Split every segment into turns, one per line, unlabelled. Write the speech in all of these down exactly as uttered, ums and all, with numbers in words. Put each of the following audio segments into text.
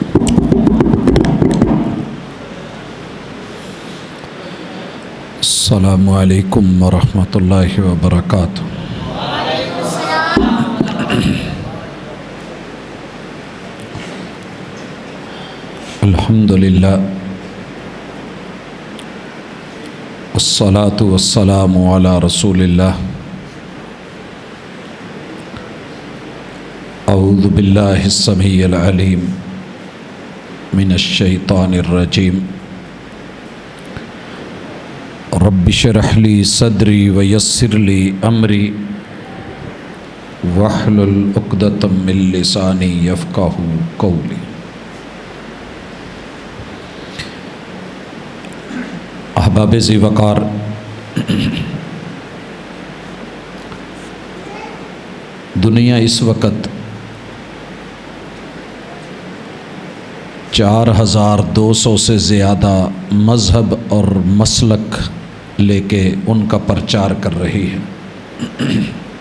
السلام علیکم ورحمۃ اللہ وبرکاتہ۔ الحمد للہ والصلاة والسلام علی رسول اللہ۔ اعوذ باللہ السمیع العلیم من الشیطان الرجیم۔ رب اشرح لی صدری ویسر لی امری واحلل عقدۃ من لسانی یفقہوا قولی۔ احباب ذی وقار، دنیا اس وقت چار ہزار دو سو سے زیادہ مذہب اور مسلک لے کے ان کا پرچار کر رہی ہے۔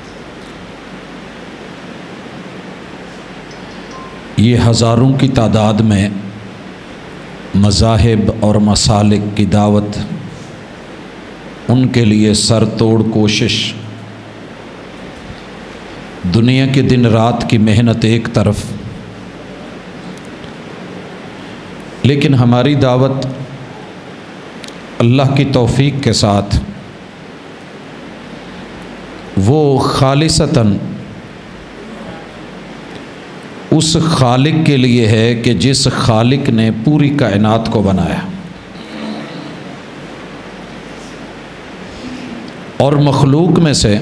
یہ ہزاروں کی تعداد میں مذاہب اور مسالک کی دعوت، ان کے لیے سر توڑ کوشش، دنیا کے دن رات کی محنت ایک طرف، لیکن ہماری دعوت اللہ کی توفیق کے ساتھ وہ خالصتاً اس خالق کے لیے ہے کہ جس خالق نے پوری کائنات کو بنایا، اور مخلوق میں سے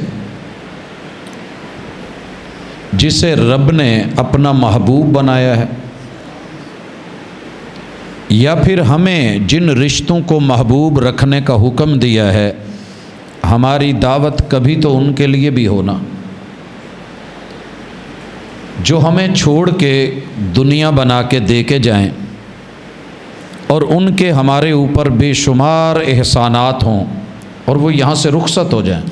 جسے رب نے اپنا محبوب بنایا ہے، یا پھر ہمیں جن رشتوں کو محبوب رکھنے کا حکم دیا ہے، ہماری دعوت کبھی تو ان کے لیے بھی ہونا، جو ہمیں چھوڑ کے دنیا بنا کے دے کے جائیں اور ان کے ہمارے اوپر بے شمار احسانات ہوں اور وہ یہاں سے رخصت ہو جائیں۔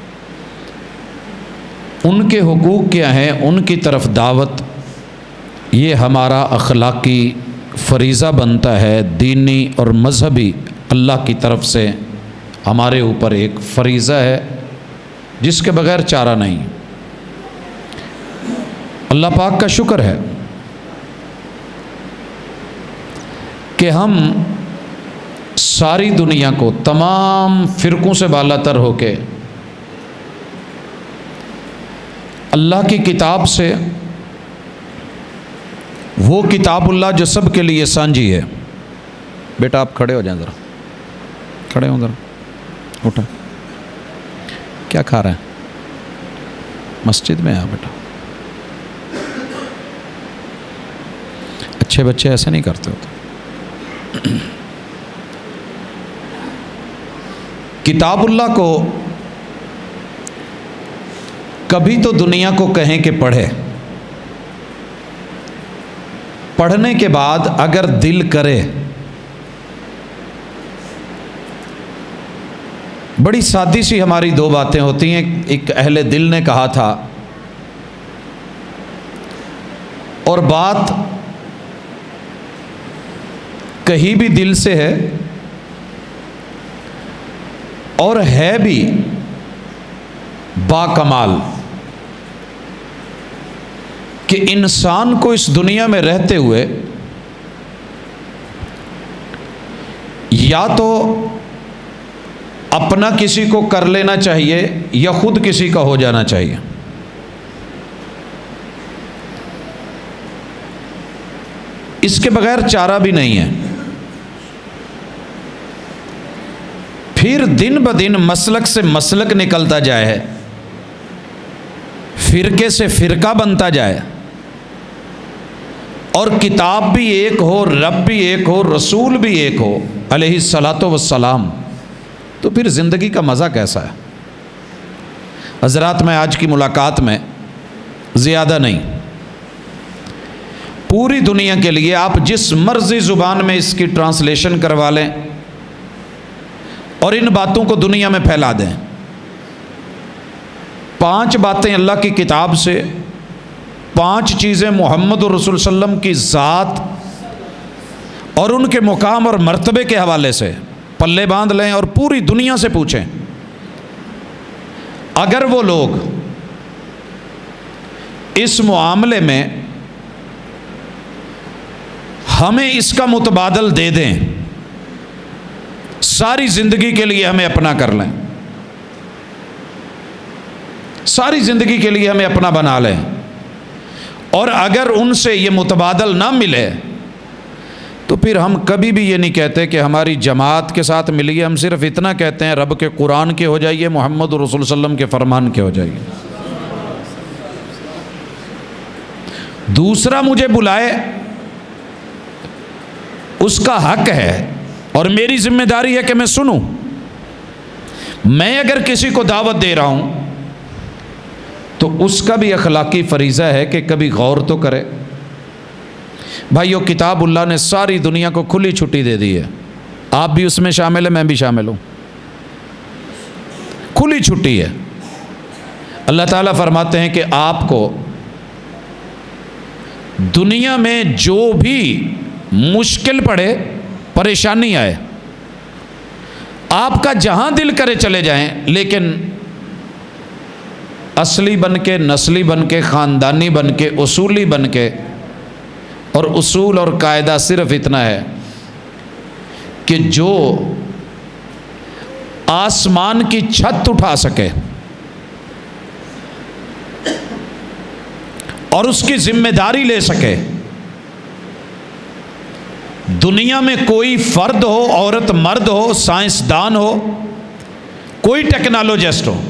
ان کے حقوق کیا ہیں، ان کی طرف دعوت، یہ ہمارا اخلاقی فریضہ بنتا ہے، دینی اور مذہبی اللہ کی طرف سے ہمارے اوپر ایک فریضہ ہے جس کے بغیر چارہ نہیں۔ اللہ پاک کا شکر ہے کہ ہم ساری دنیا کو تمام فرقوں سے بالا تر ہو کے اللہ کی کتاب سے، وہ کتاب اللہ جو سب کے لیے سانجھی ہے۔ بیٹا آپ کھڑے ہو جائیں، ذرا کھڑے ہوں، ذرا اٹھا، کیا کھا رہے ہیں؟ مسجد میں آ بیٹا، اچھے بچے ایسے نہیں کرتے ہوتے۔ کتاب اللہ کو کبھی تو دنیا کو کہیں کہ پڑھے، پڑھنے کے بعد اگر دل کرے، بڑی سادی سی ہماری دو باتیں ہوتی ہیں۔ ایک اہل دل نے کہا تھا، اور بات کہیں بھی دل سے ہے اور ہے بھی با کمال، کہ انسان کو اس دنیا میں رہتے ہوئے یا تو اپنا کسی کو کر لینا چاہیے یا خود کسی کا ہو جانا چاہیے۔ اس کے بغیر چارہ بھی نہیں ہے۔ پھر دن بدن مسلک سے مسلک نکلتا جائے، فرقے سے فرقہ بنتا جائے، اور کتاب بھی ایک ہو، رب بھی ایک ہو، رسول بھی ایک ہو علیہ الصلاۃ والسلام، تو پھر زندگی کا مزہ کیسا ہے؟ حضرات، میں آج کی ملاقات میں زیادہ نہیں، پوری دنیا کے لیے آپ جس مرضی زبان میں اس کی ٹرانسلیشن کروا لیں اور ان باتوں کو دنیا میں پھیلا دیں۔ پانچ باتیں اللہ کی کتاب سے، پانچ چیزیں محمد رسول صلی اللہ علیہ وسلم کی ذات اور ان کے مقام اور مرتبے کے حوالے سے پلے باندھ لیں اور پوری دنیا سے پوچھیں، اگر وہ لوگ اس معاملے میں ہمیں اس کا متبادل دے دیں، ساری زندگی کے لیے ہمیں اپنا کر لیں، ساری زندگی کے لیے ہمیں اپنا بنا لیں، اور اگر ان سے یہ متبادل نہ ملے تو پھر ہم کبھی بھی یہ نہیں کہتے کہ ہماری جماعت کے ساتھ ملیے، ہم صرف اتنا کہتے ہیں رب کے قرآن کے ہو جائیے، محمد رسول صلی اللہ علیہ وسلم کے فرمان کے ہو جائیے۔ دوسرا مجھے بلائے اس کا حق ہے اور میری ذمہ داری ہے کہ میں سنوں۔ میں اگر کسی کو دعوت دے رہا ہوں تو اس کا بھی اخلاقی فریضہ ہے کہ کبھی غور تو کرے۔ بھائیو، کتاب اللہ نے ساری دنیا کو کھلی چھٹی دے دی ہے، آپ بھی اس میں شامل ہیں، میں بھی شامل ہوں، کھلی چھٹی ہے۔ اللہ تعالیٰ فرماتے ہیں کہ آپ کو دنیا میں جو بھی مشکل پڑے، پریشانی آئے، آپ کا جہاں دل کرے چلے جائیں، لیکن اصلی بن کے، نسلی بن کے، خاندانی بن کے، اصولی بن کے۔ اور اصول اور قاعدہ صرف اتنا ہے کہ جو آسمان کی چھت اٹھا سکے اور اس کی ذمہ داری لے سکے، دنیا میں کوئی فرد ہو، عورت مرد ہو، سائنسدان ہو، کوئی ٹیکنالوجسٹ ہو،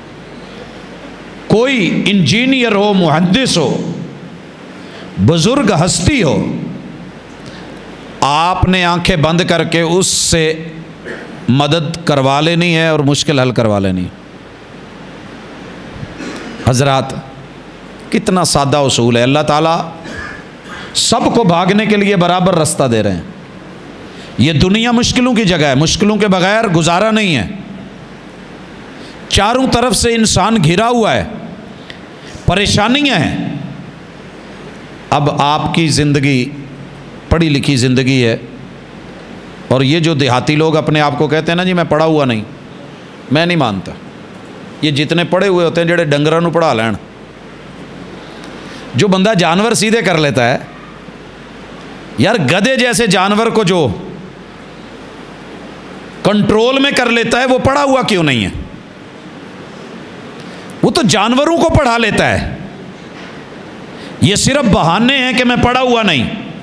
کوئی انجینئر ہو، مہندس ہو، بزرگ ہستی ہو، آپ نے آنکھیں بند کر کے اس سے مدد کروا لینی ہے اور مشکل حل کروا لینی ہے۔ حضرات، کتنا سادہ اصول ہے، اللہ تعالیٰ سب کو بھاگنے کے لیے برابر رستہ دے رہے ہیں۔ یہ دنیا مشکلوں کی جگہ ہے، مشکلوں کے بغیر گزارا نہیں ہے، چاروں طرف سے انسان گھرا ہوا ہے، پریشانیاں ہیں۔ اب آپ کی زندگی پڑھی لکھی زندگی ہے، اور یہ جو دیہاتی لوگ اپنے آپ کو کہتے ہیں نا جی میں پڑھا ہوا نہیں، میں نہیں مانتا۔ یہ جتنے پڑھے ہوئے ہوتے ہیں جڑے ڈنگراں نوں پڑھا لین، جو بندہ جانور سیدھے کر لیتا ہے، یار گدھے جیسے جانور کو جو کنٹرول میں کر لیتا ہے وہ پڑھا ہوا کیوں نہیں ہے؟ وہ تو جانوروں کو پڑھا لیتا ہے۔ یہ صرف بہانے ہیں کہ میں پڑھا ہوا نہیں۔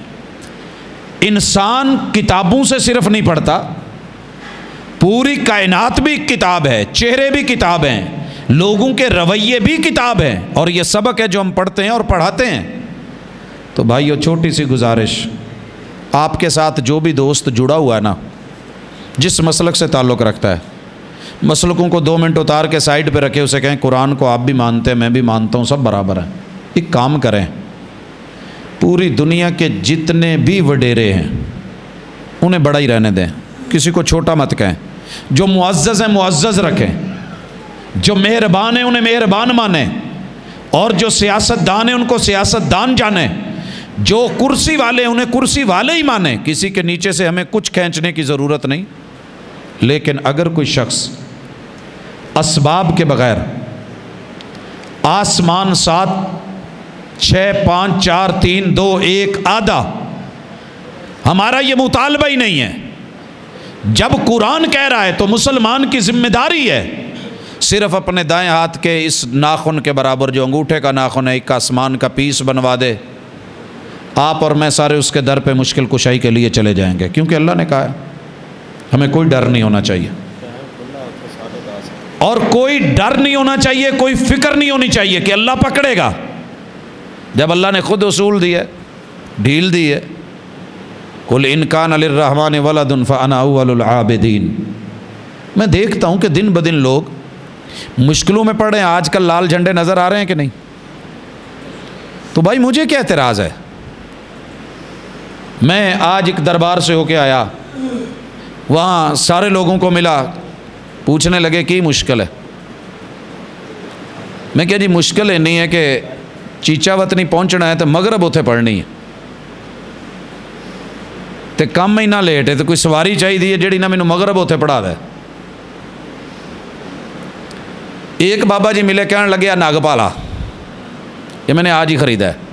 انسان کتابوں سے صرف نہیں پڑھتا، پوری کائنات بھی کتاب ہے، چہرے بھی کتاب ہیں، لوگوں کے رویے بھی کتاب ہیں، اور یہ سبق ہے جو ہم پڑھتے ہیں اور پڑھاتے ہیں۔ تو بھائیو، چھوٹی سی گزارش، آپ کے ساتھ جو بھی دوست جڑا ہوا ہے نا، جس مسلک سے تعلق رکھتا ہے، مسلکوں کو دو منٹ اتار کے سائڈ پہ رکھے، اسے کہیں قرآن کو آپ بھی مانتے ہیں، میں بھی مانتا ہوں، سب برابر ہیں۔ ایک کام کریں، پوری دنیا کے جتنے بھی وڈیرے ہیں انہیں بڑا ہی رہنے دیں، کسی کو چھوٹا مت کہیں۔ جو معزز ہیں معزز رکھیں، جو مہربان ہیں انہیں مہربان مانیں، اور جو سیاست دان ہیں ان کو سیاست دان جانیں، جو کرسی والے ہیں انہیں کرسی والے ہی مانیں۔ کسی کے نیچے سے ہمیں کچھ کھینچنے کی ضرورت نہیں۔ لیکن اگر کوئی شخص اسباب کے بغیر آسمان سات چھ پانچ چار تین دو ایک آدھا، ہمارا یہ مطالبہ ہی نہیں ہے۔ جب قرآن کہہ رہا ہے تو مسلمان کی ذمہ داری ہے صرف اپنے دائیں ہاتھ کے اس ناخن کے برابر جو انگوٹھے کا ناخن ہے، ایک آسمان کا پیس بنوا دے، آپ اور میں سارے اس کے در پہ مشکل کشائی کے لیے چلے جائیں گے، کیونکہ اللہ نے کہا ہے۔ ہمیں کوئی ڈر نہیں ہونا چاہیے، اور کوئی ڈر نہیں ہونا چاہیے، کوئی فکر نہیں ہونی چاہیے کہ اللہ پکڑے گا، جب اللہ نے خود اصول دی ہے، ڈھیل دی ہے۔ قُلْ إِنْ كَانَ لِلرَّحْمَنِ وَلَدٌ فَأَنَا أَوَّلُ الْعَابِدِينَ۔ میں دیکھتا ہوں کہ دن بدن لوگ مشکلوں میں پڑ رہے ہیں۔ آج کل لال جھنڈے نظر آ رہے ہیں کہ نہیں؟ تو بھائی مجھے کیا اعتراض ہے؟ میں آج ایک دربار سے ہو کے آیا، وہاں سارے لوگوں کو ملا، پوچھنے لگے کی مشکل ہے؟ میں کہا جی مشکل ہے نہیں ہے کہ چیچا وطنی پہنچنا ہے تو مغرب اتنے پڑھنی ہے، تے تو کم ہی نہ لیٹ ہے تو کوئی سواری چاہیے جیڑی نہ مینوں مغرب ہوتے پڑھا دے۔ ایک بابا جی ملے کہنے لگے ناگپالا، یہ میں نے آج ہی خریدا ہے،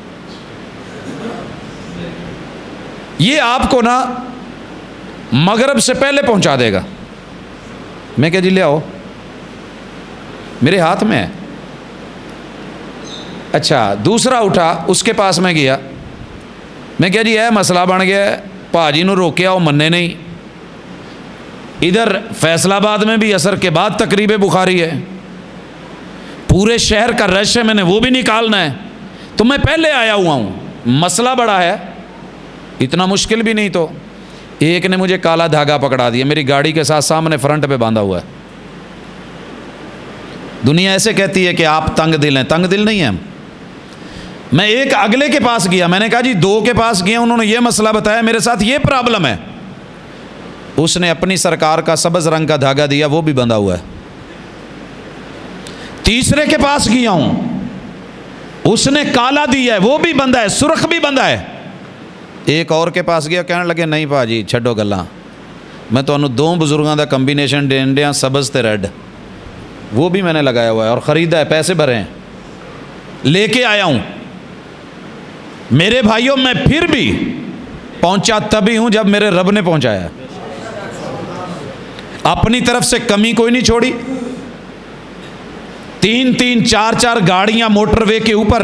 یہ آپ کو نا مغرب سے پہلے پہنچا دے گا۔ میں کہا جی لے آؤ، میرے ہاتھ میں ہے۔ اچھا دوسرا اٹھا، اس کے پاس میں گیا، میں کہا جی اے مسئلہ بن گیا ہے، پاجی نو روکیا وہ مننے نہیں۔ ادھر فیصل آباد میں بھی عصر کے بعد تقریب بخاری ہے، پورے شہر کا رش ہے، میں نے وہ بھی نکالنا ہے، تو میں پہلے آیا ہوا ہوں، مسئلہ بڑا ہے، اتنا مشکل بھی نہیں۔ تو ایک نے مجھے کالا دھاگا پکڑا دیا میری گاڑی کے ساتھ سامنے فرنٹ پہ باندھا ہوا ہے۔ دنیا ایسے کہتی ہے کہ آپ تنگ دل ہیں، تنگ دل نہیں ہیں۔ میں ایک اگلے کے پاس گیا، میں نے کہا جی دو کے پاس گیا، انہوں نے یہ مسئلہ بتایا، میرے ساتھ یہ پرابلم ہے، اس نے اپنی سرکار کا سبز رنگ کا دھاگا دیا، وہ بھی بندھا ہوا ہے۔ تیسرے کے پاس گیا ہوں، اس نے کالا دیا ہے، وہ بھی بندھا ہے، سرخ بھی بندھا ہے۔ ایک اور کے پاس گیا، کہنے لگے نہیں پاجی چھڈو گلاں، میں تو انہوں دو بزرگاں دا کمبینیشن دین دیا، سبز تے ریڈ، وہ بھی میں نے لگایا ہوا ہے اور خریدا ہے، پیسے بھرے ہیں، لے کے آیا ہوں۔ میرے بھائیوں میں پھر بھی پہنچا تبھی ہوں جب میرے رب نے پہنچایا، اپنی طرف سے کمی کوئی نہیں چھوڑی۔ تین تین چار چار گاڑیاں موٹر وے کے اوپر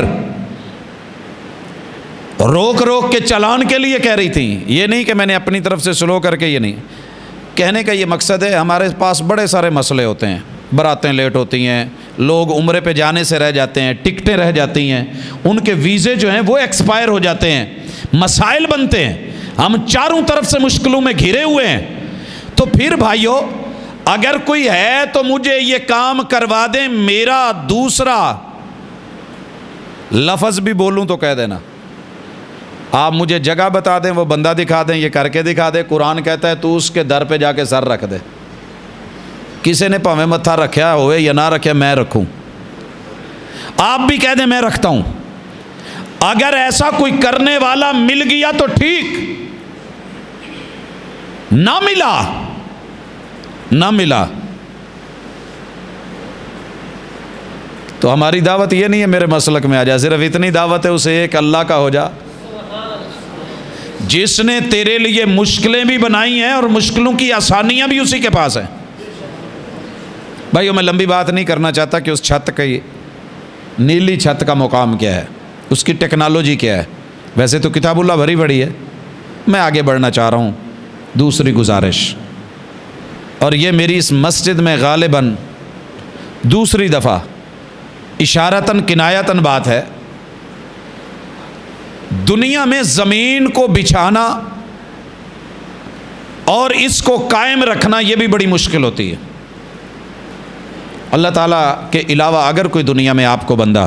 روک روک کے چلان کے لیے کہہ رہی تھیں، یہ نہیں کہ میں نے اپنی طرف سے سلو کر کے، یہ نہیں کہنے کا یہ مقصد ہے، ہمارے پاس بڑے سارے مسئلے ہوتے ہیں، براتیں لیٹ ہوتی ہیں، لوگ عمرے پہ جانے سے رہ جاتے ہیں، ٹکٹیں رہ جاتی ہیں، ان کے ویزے جو ہیں وہ ایکسپائر ہو جاتے ہیں، مسائل بنتے ہیں، ہم چاروں طرف سے مشکلوں میں گھرے ہوئے ہیں۔ تو پھر بھائیو اگر کوئی ہے تو مجھے یہ کام کروا دیں، میرا دوسرا لفظ بھی بولوں تو کہہ دینا، آپ مجھے جگہ بتا دیں، وہ بندہ دکھا دیں، یہ کر کے دکھا دے۔ قرآن کہتا ہے تو اس کے در پہ جا کے سر رکھ دے، کسی نے پاویں متھا رکھیا ہوئے یا نہ رکھے، میں رکھوں، آپ بھی کہہ دیں میں رکھتا ہوں۔ اگر ایسا کوئی کرنے والا مل گیا تو ٹھیک، نہ ملا نہ ملا تو ہماری دعوت یہ نہیں ہے میرے مسلک میں آ جا، صرف اتنی دعوت ہے اسے ایک اللہ کا ہو جا، جس نے تیرے لیے مشکلیں بھی بنائی ہیں اور مشکلوں کی آسانیاں بھی اسی کے پاس ہیں۔ بھائیو میں لمبی بات نہیں کرنا چاہتا کہ اس چھت کی نیلی چھت کا مقام کیا ہے، اس کی ٹیکنالوجی کیا ہے، ویسے تو کتاب اللہ بھری بڑی ہے، میں آگے بڑھنا چاہ رہا ہوں۔ دوسری گزارش، اور یہ میری اس مسجد میں غالباً دوسری دفعہ اشارتاً کنایتاً بات ہے، دنیا میں زمین کو بچھانا اور اس کو قائم رکھنا یہ بھی بڑی مشکل ہوتی ہے۔ اللہ تعالیٰ کے علاوہ اگر کوئی دنیا میں آپ کو بندہ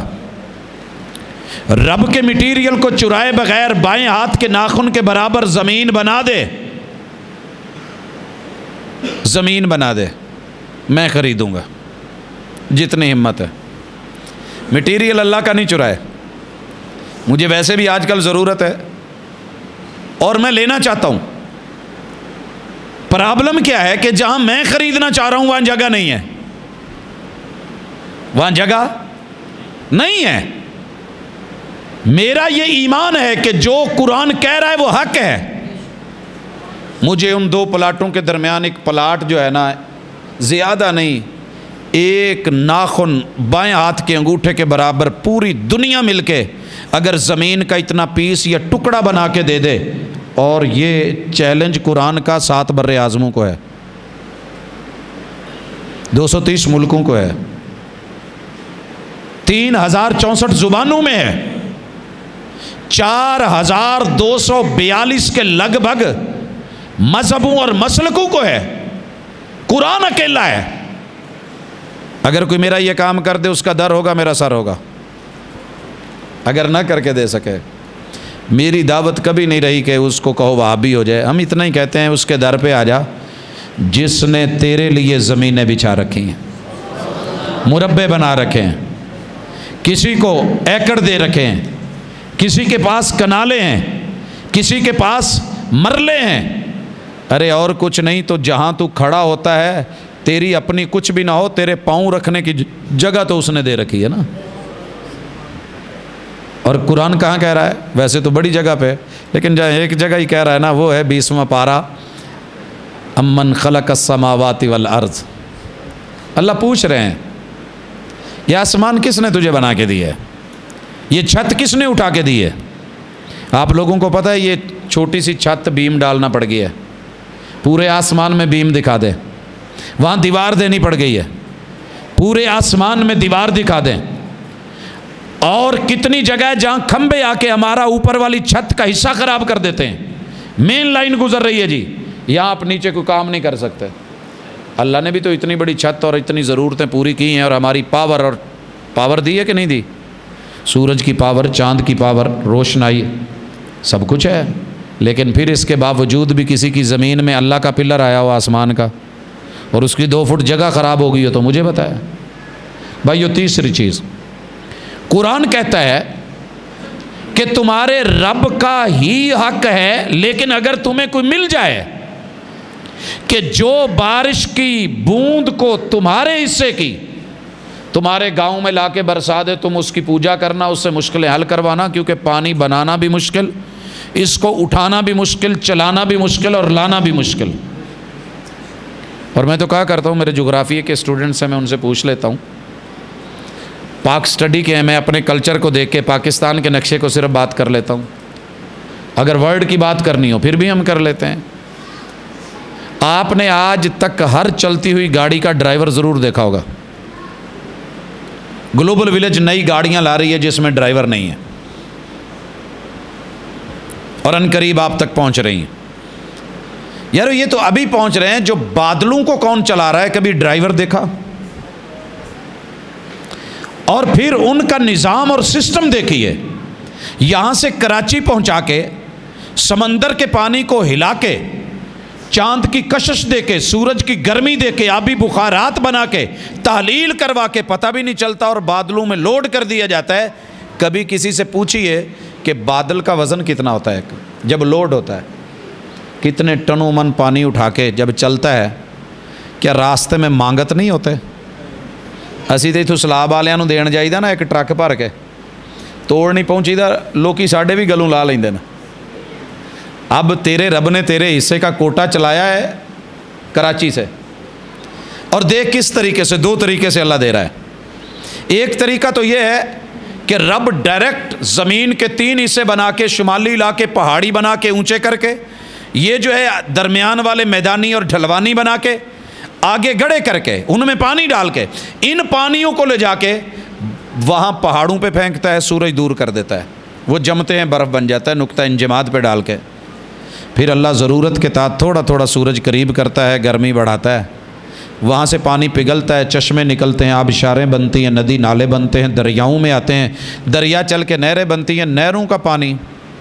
رب کے مٹیریل کو چرائے بغیر بائیں ہاتھ کے ناخن کے برابر زمین بنا دے، زمین بنا دے، میں خریدوں گا، جتنی ہمت ہے۔ مٹیریل اللہ کا نہیں چرائے، مجھے ویسے بھی آج کل ضرورت ہے اور میں لینا چاہتا ہوں۔ پرابلم کیا ہے کہ جہاں میں خریدنا چاہ رہا ہوں وہاں جگہ نہیں ہے، وہاں جگہ نہیں ہے۔ میرا یہ ایمان ہے کہ جو قرآن کہہ رہا ہے وہ حق ہے۔ مجھے ان دو پلاٹوں کے درمیان ایک پلاٹ جو ہے نا، زیادہ نہیں، ایک ناخن بائیں ہاتھ کے انگوٹھے کے برابر پوری دنیا مل کے اگر زمین کا اتنا پیس یا ٹکڑا بنا کے دے دے، اور یہ چیلنج قرآن کا سات بر اعظموں کو ہے، دو سو تیس ملکوں کو ہے، تین ہزار چونسٹھ زبانوں میں ہے، چار ہزار دو سو بیالیس کے لگ بھگ مذہبوں اور مسلکوں کو ہے، قرآن اکیلا ہے۔ اگر کوئی میرا یہ کام کر دے اس کا در ہوگا، میرا سر ہوگا، اگر نہ کر کے دے سکے۔ میری دعوت کبھی نہیں رہی کہ اس کو کہو وہابی ہو جائے، ہم اتنا ہی کہتے ہیں اس کے در پہ آ جا جس نے تیرے لیے زمینیں بچھا رکھی ہیں، مربع بنا رکھے ہیں، کسی کو ایکڑ دے رکھے ہیں، کسی کے پاس کنالے ہیں، کسی کے پاس مرلے ہیں. ارے اور کچھ نہیں تو جہاں تو کھڑا ہوتا ہے تیری اپنی کچھ بھی نہ ہو, تیرے پاؤں رکھنے کی جگہ تو اس نے دے رکھی ہے نا. اور قرآن کہاں کہہ رہا ہے؟ ویسے تو بڑی جگہ پہ, لیکن جہاں ایک جگہ ہی کہہ رہا ہے نا, وہ ہے بیسواں پارہ, امن خلق السماوات والارض. اللہ پوچھ رہے ہیں یہ آسمان کس نے تجھے بنا کے دی ہے؟ یہ چھت کس نے اٹھا کے دی ہے؟ آپ لوگوں کو پتہ ہے یہ چھوٹی سی چھت بیم ڈالنا پڑ گئی ہے, پورے آسمان میں بیم دکھا دے, وہاں دیوار دینی پڑ گئی ہے, پورے آسمان میں دیوار دکھا دیں. اور کتنی جگہ ہے جہاں کھمبے آ کے ہمارا اوپر والی چھت کا حصہ خراب کر دیتے ہیں. مین لائن گزر رہی ہے جی, یہاں آپ نیچے کوئی کام نہیں کر سکتے. اللہ نے بھی تو اتنی بڑی چھت اور اتنی ضرورتیں پوری کی ہیں, اور ہماری پاور اور پاور دی ہے کہ نہیں دی؟ سورج کی پاور, چاند کی پاور, روشنائی, سب کچھ ہے. لیکن پھر اس کے باوجود بھی کسی کی زمین میں اللہ کا پلر آیا ہوا آسمان کا, اور اس کی دو فٹ جگہ خراب ہو گئی ہو تو مجھے بتایا بھائی. یہ تیسری چیز, قرآن کہتا ہے کہ تمہارے رب کا ہی حق ہے, لیکن اگر تمہیں کوئی مل جائے کہ جو بارش کی بوند کو تمہارے حصے کی تمہارے گاؤں میں لا کے برسا دے, تم اس کی پوجا کرنا, اس سے مشکلیں حل کروانا, کیونکہ پانی بنانا بھی مشکل, اس کو اٹھانا بھی مشکل, چلانا بھی مشکل, اور لانا بھی مشکل. اور میں تو کہا کرتا ہوں, میرے جغرافیے کے اسٹوڈنٹس ہیں, میں ان سے پوچھ لیتا ہوں, پاک سٹڈی کے ہیں, میں اپنے کلچر کو دیکھ کے پاکستان کے نقشے کو صرف بات کر لیتا ہوں. اگر ورلڈ کی بات کرنی ہو پھر بھی ہم کر لیتے ہیں. آپ نے آج تک ہر چلتی ہوئی گاڑی کا ڈرائیور ضرور دیکھا ہوگا. گلوبل ولیج نئی گاڑیاں لا رہی ہے جس میں ڈرائیور نہیں ہے, اور ان قریب آپ تک پہنچ رہی ہیں. یار یہ تو ابھی پہنچ رہے ہیں, جو بادلوں کو کون چلا رہا ہے کبھی ڈرائیور دیکھا؟ اور پھر ان کا نظام اور سسٹم دیکھیے, یہاں سے کراچی پہنچا کے, سمندر کے پانی کو ہلا کے, چاند کی کشش دے کے, سورج کی گرمی دے کے, آبی بخارات بنا کے, تحلیل کروا کے, پتہ بھی نہیں چلتا, اور بادلوں میں لوڈ کر دیا جاتا ہے. کبھی کسی سے پوچھئے کہ بادل کا وزن کتنا ہوتا ہے جب لوڈ ہوتا ہے, کتنے ٹنوں من پانی اٹھا کے جب چلتا ہے, کیا راستے میں مانگت نہیں ہوتے؟ اسی تو اتوں سلاب والوں نوں دین جائیدا نا ایک ٹرک بھر کے, توڑ نہیں پہنچی دا, لوکی ساڈے بھی گلوں لا لیندے نا. اب تیرے رب نے تیرے حصے کا کوٹا چلایا ہے کراچی سے, اور دیکھ کس طریقے سے, دو طریقے سے اللہ دے رہا ہے. ایک طریقہ تو یہ ہے کہ رب ڈائریکٹ زمین کے تین حصے بنا کے, شمالی علاقے پہاڑی بنا کے اونچے کر کے, یہ جو ہے درمیان والے میدانی اور ڈھلوانی بنا کے, آگے گڑھے کر کے, ان میں پانی ڈال کے, ان پانیوں کو لے جا کے وہاں پہاڑوں پہ پھینکتا ہے, سورج دور کر دیتا ہے, وہ جمتے ہیں, برف بن جاتا ہے, نقطہ انجماد پہ ڈال کے. پھر اللہ ضرورت کے تحت تھوڑا تھوڑا سورج قریب کرتا ہے, گرمی بڑھاتا ہے, وہاں سے پانی پگھلتا ہے, چشمے نکلتے ہیں, آبشاریں بنتی ہیں, ندی نالے بنتے ہیں, دریاؤں میں آتے ہیں, دریا چل کے نہریں بنتی ہیں, نہروں کا پانی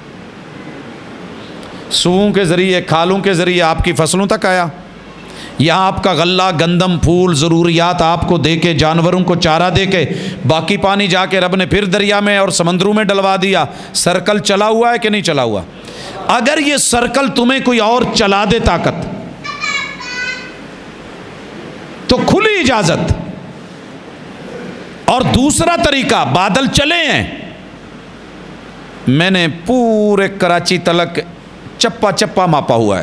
سوؤں کے ذریعے, کھالوں کے ذریعے آپ کی فصلوں تک آیا. یہاں آپ کا غلہ, گندم, پھول, ضروریات آپ کو دے کے, جانوروں کو چارہ دے کے, باقی پانی جا کے رب نے پھر دریا میں اور سمندروں میں ڈلوا دیا. سرکل چلا ہوا ہے کہ نہیں چلا ہوا؟ اگر یہ سرکل تمہیں کوئی اور چلا دے طاقت, تو کھلی اجازت. اور دوسرا طریقہ, بادل چلے ہیں, میں نے پورے کراچی تلک چپا چپا ماپا ہوا ہے,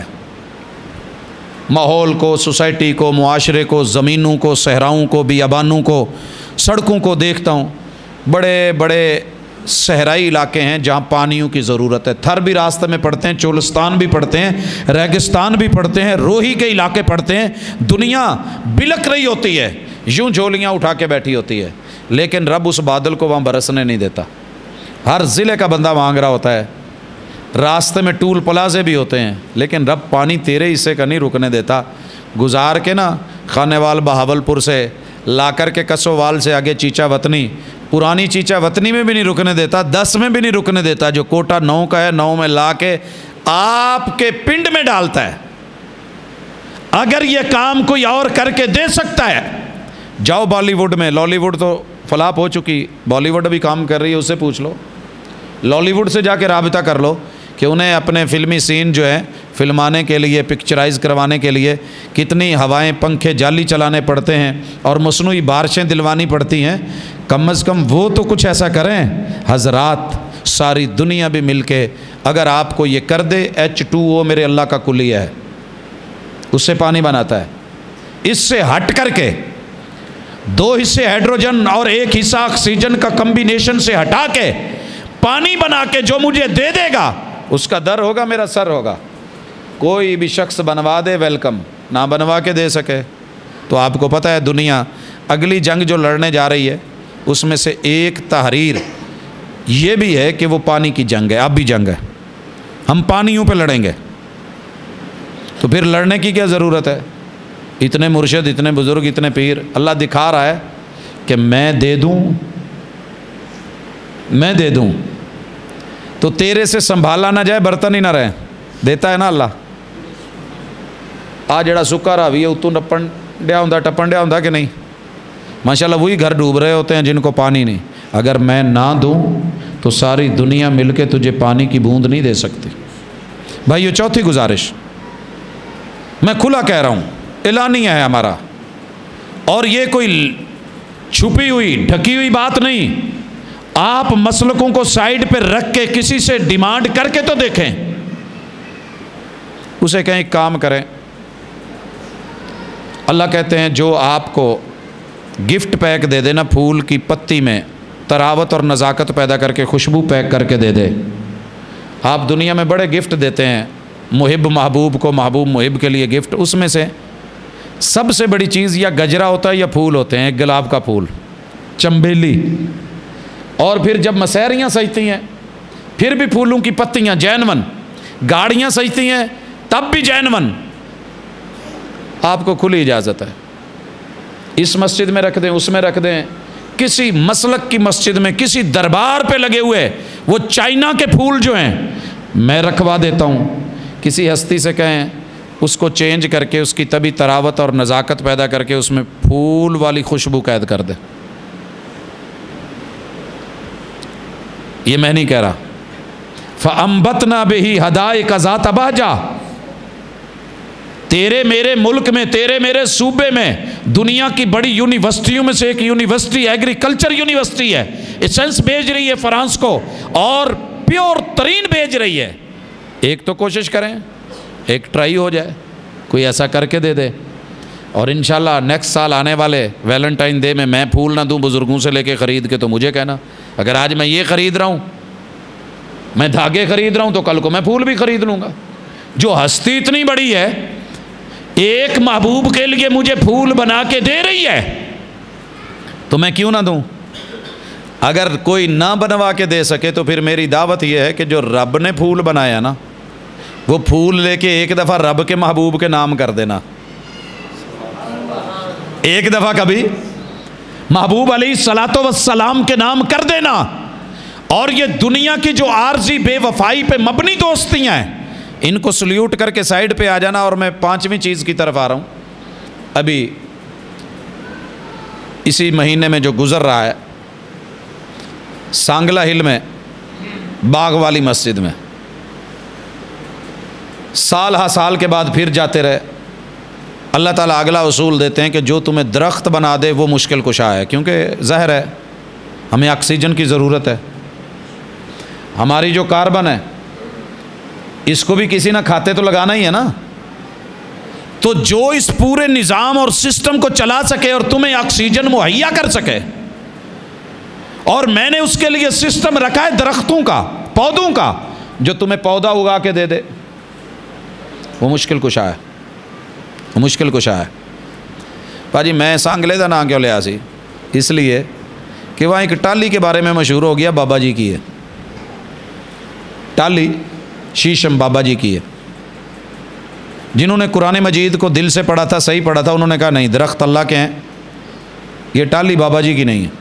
ماحول کو, سوسائٹی کو, معاشرے کو, زمینوں کو, صحراؤں کو, بیابانوں کو, سڑکوں کو دیکھتا ہوں. بڑے بڑے صحرائی علاقے ہیں جہاں پانیوں کی ضرورت ہے. تھر بھی راستے میں پڑتے ہیں, چولستان بھی پڑتے ہیں, ریگستان بھی پڑتے ہیں, روہی کے علاقے پڑتے ہیں. دنیا بلک رہی ہوتی ہے, یوں جھولیاں اٹھا کے بیٹھی ہوتی ہے, لیکن رب اس بادل کو وہاں برسنے نہیں دیتا. ہر ضلع کا بندہ مانگ رہا ہوتا ہے, راستے میں ٹول پلازے بھی ہوتے ہیں, لیکن رب پانی تیرے حصے کا نہیں رکنے دیتا. گزار کے نا خانے وال بہاولپور سے لا کر کے کسووال سے آگے چیچا وطنی, پرانی چیچا وطنی میں بھی نہیں رکنے دیتا, دس میں بھی نہیں رکنے دیتا. جو کوٹا نو کا ہے, نو میں لا کے آپ کے پنڈ میں ڈالتا ہے. اگر یہ کام کوئی اور کر کے دے سکتا ہے, جاؤ بالی ووڈ میں, لالی ووڈ تو فلاپ ہو چکی, بالی ووڈ ابھی کام کر رہی ہے, اس سے پوچھ لو. لالی ووڈ سے جا کے رابطہ کر لو کہ انہیں اپنے فلمی سین جو ہے فلمانے کے لیے، پکچرائز کروانے کے لیے کتنی ہوائیں، پنکھے جعلی چلانے پڑتے ہیں اور مصنوعی بارشیں دلوانی پڑتی ہیں، کم از کم وہ تو کچھ ایسا کریں حضرات۔ ساری دنیا بھی مل کے اگر آپ کو یہ کر دے، ایچ ٹو او میرے اللہ کا کلیہ ہے، اس سے پانی بناتا ہے، اس سے ہٹ کر کے دو حصے ہائیڈروجن اور ایک حصہ آکسیجن کا کمبینیشن سے ہٹا کے پانی بنا کے جو مجھے دے دے گا، اس کا در ہوگا، میرا سر ہوگا۔ کوئی بھی شخص بنوا دے ویلکم، نہ بنوا کے دے سکے تو آپ کو پتہ ہے دنیا اگلی جنگ جو لڑنے جا رہی ہے اس میں سے ایک تحریر یہ بھی ہے کہ وہ پانی کی جنگ ہے۔ اب بھی جنگ ہے، ہم پانیوں پہ لڑیں گے، تو پھر لڑنے کی کیا ضرورت ہے؟ اتنے مرشد، اتنے بزرگ، اتنے پیر، اللہ دکھا رہا ہے کہ میں دے دوں، میں دے دوں تو تیرے سے سنبھالا نہ جائے، برتن ہی نہ رہے، دیتا ہے نا اللہ۔ آ جڑا سکا راوی ہے اتوں ٹپن ڈیا ہوں ٹپن ڈیا ہوں کہ نہیں؟ ماشاءاللہ وہی گھر ڈوب رہے ہوتے ہیں جن کو پانی نہیں۔ اگر میں نہ دوں تو ساری دنیا مل کے تجھے پانی کی بوند نہیں دے سکتی۔ بھائی یہ چوتھی گزارش میں کھلا کہہ رہا ہوں، اعلانیہ ہے ہمارا، اور یہ کوئی چھپی ہوئی ڈھکی ہوئی بات نہیں۔ آپ مسلکوں کو سائیڈ پہ رکھ کے کسی سے ڈیمانڈ کر کے تو دیکھیں، اسے کہیں کام کریں۔ اللہ کہتے ہیں جو آپ کو گفٹ پیک دے دے نا پھول کی پتی میں، تراوت اور نزاکت پیدا کر کے خوشبو پیک کر کے دے دے۔ آپ دنیا میں بڑے گفٹ دیتے ہیں محب محبوب کو، محبوب محب کے لیے گفٹ، اس میں سے سب سے بڑی چیز یا گجرا ہوتا ہے یا پھول ہوتے ہیں، ایک گلاب کا پھول، چمبیلی، اور پھر جب مسحریاں سجتی ہیں پھر بھی پھولوں کی پتیاں جینون، گاڑیاں سجتی ہیں تب بھی جینون۔ آپ کو کھلی اجازت ہے، اس مسجد میں رکھ دیں، اس میں رکھ دیں، کسی مسلک کی مسجد میں کسی دربار پہ لگے ہوئے وہ چائنا کے پھول جو ہیں میں رکھوا دیتا ہوں، کسی ہستی سے کہیں اس کو چینج کر کے اس کی طبی تراوت اور نزاکت پیدا کر کے اس میں پھول والی خوشبو قید کر دے۔ یہ میں نہیں کہہ رہا۔ فَأَنبَتْنَا بِهِ حَدَائِقَ ذَاتَ بَہْجَةٍ، تیرے میرے ملک میں، تیرے میرے صوبے میں دنیا کی بڑی یونیورسٹیوں میں سے ایک یونیورسٹی ایگریکلچر یونیورسٹی ہے، ایسنس بھیج رہی ہے فرانس کو اور پیور ترین بھیج رہی ہے۔ ایک تو کوشش کریں، ایک ٹرائی ہو جائے، کوئی ایسا کر کے دے دے، اور انشاءاللہ نیکسٹ سال آنے والے ویلنٹائن ڈے میں میں پھول نہ دوں بزرگوں سے لے کے خرید کے تو مجھے کہنا۔ اگر آج میں یہ خرید رہا ہوں، میں دھاگے خرید رہا ہوں، تو کل کو میں پھول بھی خرید لوں گا۔ جو ہستی اتنی بڑی ہے ایک محبوب کے لیے مجھے پھول بنا کے دے رہی ہے تو میں کیوں نہ دوں؟ اگر کوئی نہ بنوا کے دے سکے تو پھر میری دعوت یہ ہے کہ جو رب نے پھول بنایا نا، وہ پھول لے کے ایک دفعہ رب کے محبوب کے نام کر دینا، ایک دفعہ کبھی محبوب علیہ الصلاۃ والسلام کے نام کر دینا۔ اور یہ دنیا کی جو عارضی بے وفائی پہ مبنی دوستیاں ہیں ان کو سلیوٹ کر کے سائیڈ پہ آ جانا۔ اور میں پانچویں چیز کی طرف آ رہا ہوں، ابھی اسی مہینے میں جو گزر رہا ہے سانگلہ ہل میں باغ والی مسجد میں، سال ہا سال کے بعد پھر جاتے رہے۔ اللہ تعالیٰ اگلا اصول دیتے ہیں کہ جو تمہیں درخت بنا دے وہ مشکل کشا ہے، کیونکہ زہر ہے، ہمیں آکسیجن کی ضرورت ہے۔ ہماری جو کاربن ہے اس کو بھی کسی نہ کھاتے تو لگانا ہی ہے نا، تو جو اس پورے نظام اور سسٹم کو چلا سکے اور تمہیں آکسیجن مہیا کر سکے، اور میں نے اس کے لیے سسٹم رکھا ہے درختوں کا، پودوں کا، جو تمہیں پودا اگا کے دے دے، وہ مشکل کشا ہے، وہ مشکل کشا ہے۔ پاجی میں سانگلے دا نام کیوں لیا سی؟ اس لیے کہ وہاں ایک ٹالی کے بارے میں مشہور ہو گیا، بابا جی کی ہے ٹالی، شیشم بابا جی کی ہے۔ جنہوں نے قرآن مجید کو دل سے پڑھا تھا، صحیح پڑھا تھا، انہوں نے کہا نہیں درخت اللہ کے ہیں، یہ ٹالی بابا جی کی نہیں ہے۔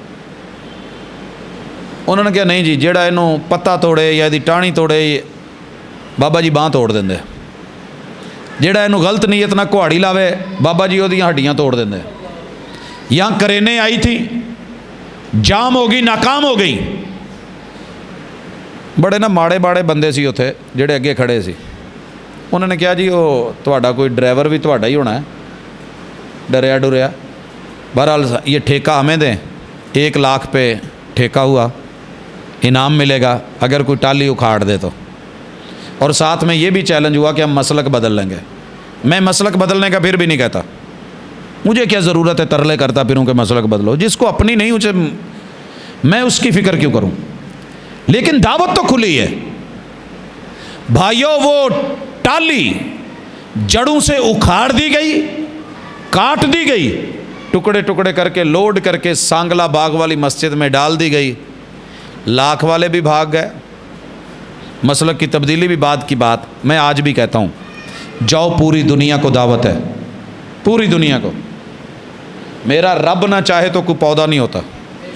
انہوں نے کہا نہیں جی جیڑا انہوں پتا توڑے یا دی ٹانی توڑے بابا جی باں توڑ دیں دے، جیڑا انہوں غلط نیت نہ کوہاڑی لاوے بابا جی وہ دیاں ہڈیاں توڑ دیں دے۔ یہاں کرینے آئی تھی، جام ہو گئی، ناکام ہو گئی۔ بڑے نا ماڑے باڑے بندے سی اتھے جڑے اگے کھڑے سی، انہوں نے کہا جی وہ تہاڈا کوئی ڈرائیور بھی تہاڈا ہی ہونا ہے، ڈریا ڈریا۔ بہرحال یہ ٹھیکہ ہمیں دیں، ایک لاکھ پہ ٹھیکہ ہوا، انعام ملے گا اگر کوئی ٹالی اکھاڑ دے تو، اور ساتھ میں یہ بھی چیلنج ہوا کہ ہم مسلک بدل لیں گے۔ میں مسلک بدلنے کا پھر بھی نہیں کہتا، مجھے کیا ضرورت ہے ترلے کرتا پھروں کہ مسلک بدلو، جس کو اپنی نہیں اسے میں اس کی فکر کیوں کروں۔ لیکن دعوت تو کھلی ہے بھائیو، وہ ٹالی جڑوں سے اکھاڑ دی گئی، کاٹ دی گئی، ٹکڑے ٹکڑے کر کے لوڈ کر کے سانگلا باغ والی مسجد میں ڈال دی گئی۔ لاکھ والے بھی بھاگ گئے، مسلک کی تبدیلی بھی بعد کی بات۔ میں آج بھی کہتا ہوں جاؤ، پوری دنیا کو دعوت ہے، پوری دنیا کو۔ میرا رب نہ چاہے تو کوئی پودا نہیں ہوتا۔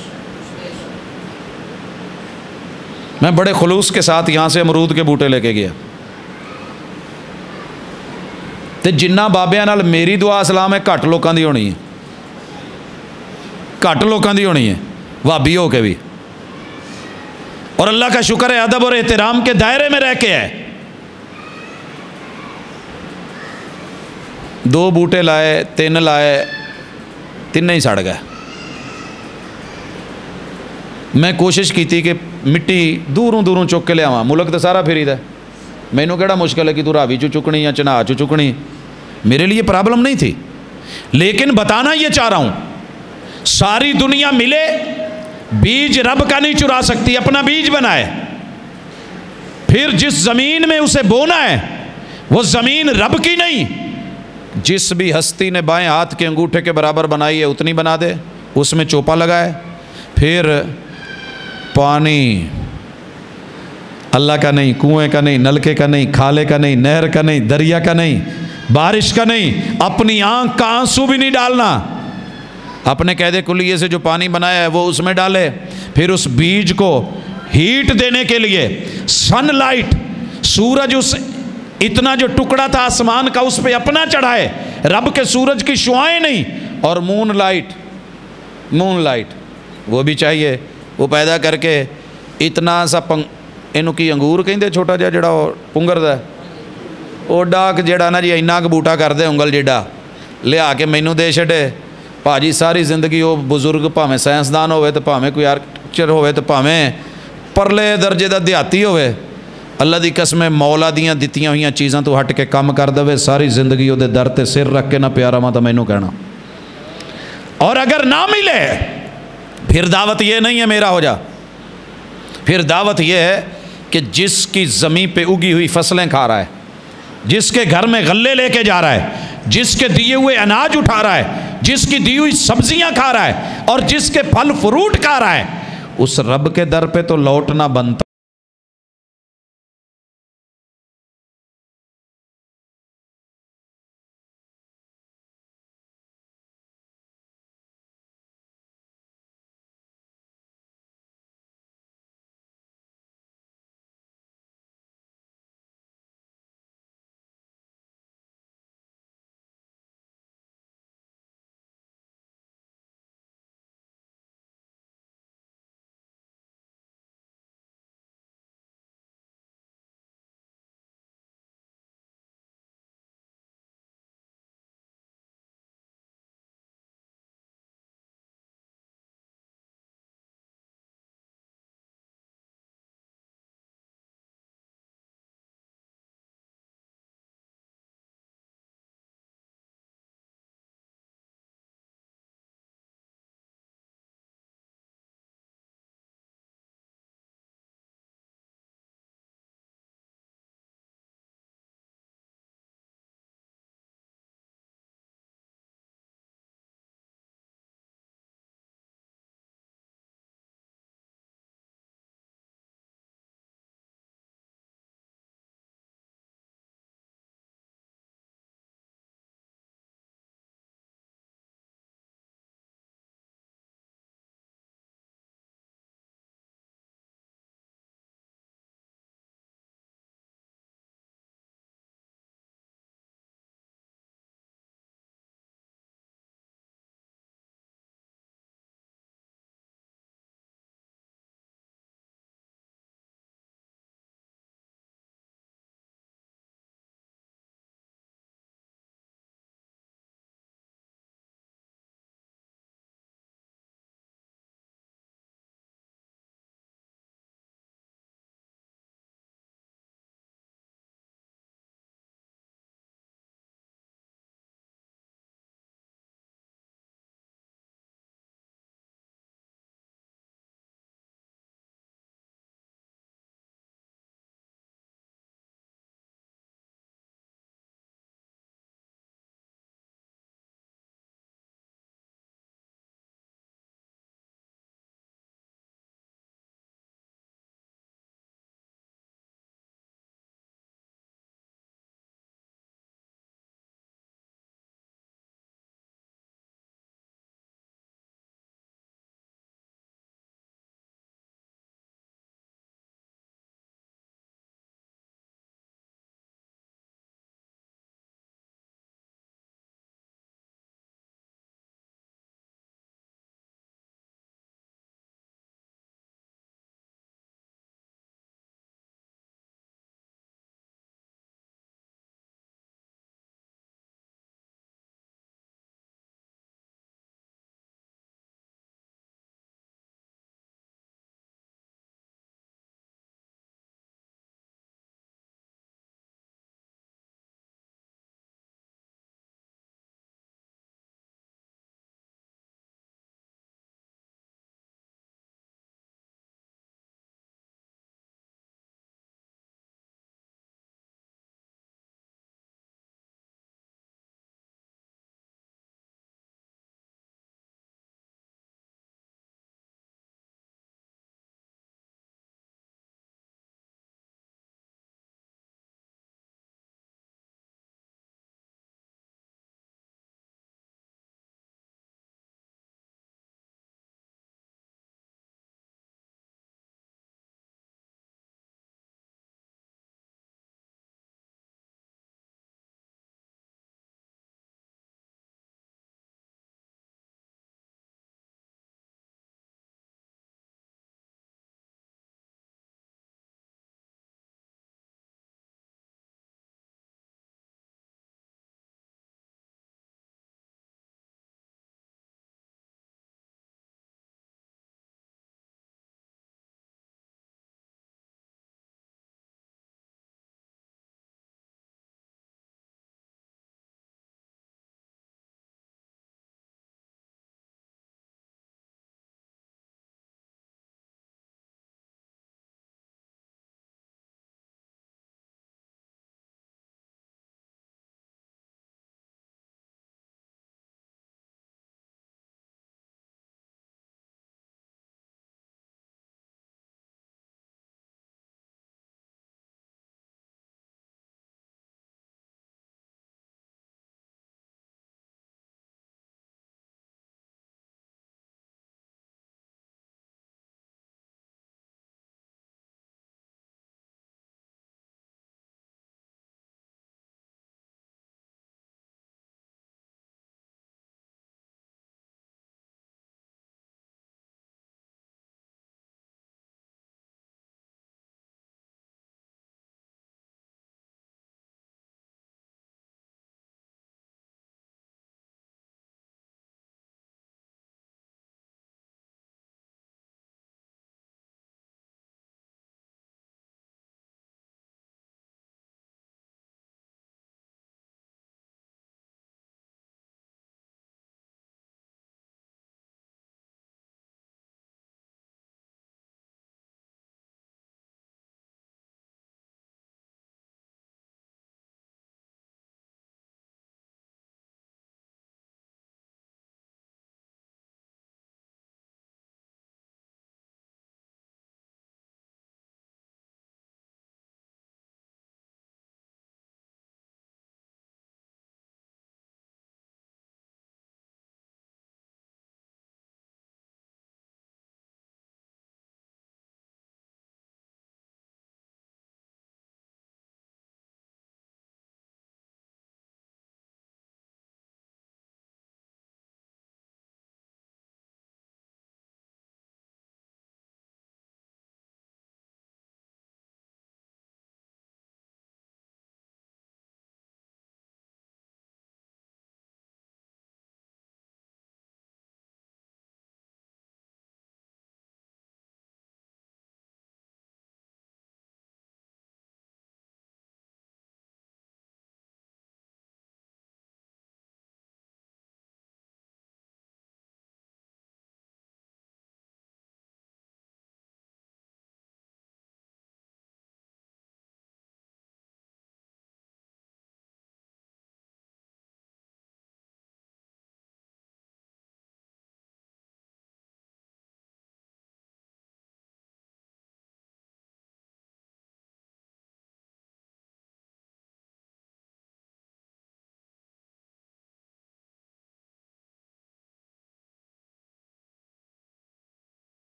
میں بڑے خلوص کے ساتھ یہاں سے امرود کے بوٹے لے کے گیا، تے جنہ بابیاں نال میری دعا اسلام ہے گھٹ لوکاں دی ہونی ہے، گھٹ لوکاں دی ہونی ہے، وہابی ہو کے بھی، اور اللہ کا شکر ہے ادب اور احترام کے دائرے میں رہ کے ہے۔ دو بوٹے لائے، تین لائے، تین ہی سڑ گئے۔ میں کوشش کی تھی کہ مٹی دوروں دوروں چک کے لے آواں، ملک تو سارا پھری دا، مینوں کیڑا مشکل ہے کہ تو راوی چو چکنی یا چناہ چو چکنی، میرے لیے پرابلم نہیں تھی۔ لیکن بتانا یہ چاہ رہا ہوں، ساری دنیا ملے، بیج رب کا نہیں چرا سکتی، اپنا بیج بنائے، پھر جس زمین میں اسے بونا ہے وہ زمین رب کی نہیں، جس بھی ہستی نے بائیں ہاتھ کے انگوٹھے کے برابر بنائی ہے اتنی بنا دے، اس میں چوپا لگائے، پھر پانی اللہ کا نہیں، کنویں کا نہیں، نلکے کا نہیں، کھالے کا نہیں، نہر کا نہیں، دریا کا نہیں، بارش کا نہیں، اپنی آنکھ کا آنسو بھی نہیں ڈالنا، اپنے قید کلیے سے جو پانی بنایا ہے وہ اس میں ڈالے، پھر اس بیج کو ہیٹ دینے کے لیے سن لائٹ، سورج اس اتنا جو ٹکڑا تھا آسمان کا اس پہ اپنا چڑھائے، رب کے سورج کی شعائیں نہیں، اور مون لائٹ، مون لائٹ وہ بھی چاہیے، وہ پیدا کر کے اتنا سا پنگ اینو کی انگور کہندے چھوٹا جا جڑا پنگر دا او ڈاک جڑا نا جی اینا کہ بوٹا کر دے انگل جڑا لیا کے مینوں دے چھڑے، پاجی ساری زندگی وہ بزرگ پاویں سائنسدان ہوئے تو پاویں کوئی آرکیٹیکچر ہوئے تو پاویں پرلے درجے دا دیہاتی ہوئے، اللہ دی قسم مولا دیاں دتیاں ہوئیاں چیزاں تو ہٹ کے کام کر دے، ساری زندگی وہ دے در تے سر رکھ کے نہ پیارا ماں تو مینوں کہنا۔ اور اگر نہ ملے پھر دعوت یہ نہیں ہے میرا ہو جا، پھر دعوت یہ ہے کہ جس کی زمین پہ اگی ہوئی فصلیں کھا رہا ہے، جس کے گھر میں غلے لے کے جا رہا ہے، جس کے دیے ہوئے اناج اٹھا رہا ہے، جس کی دی ہوئی سبزیاں کھا رہا ہے، اور جس کے پھل فروٹ کھا رہا ہے، اس رب کے در پہ تو لوٹنا بنتا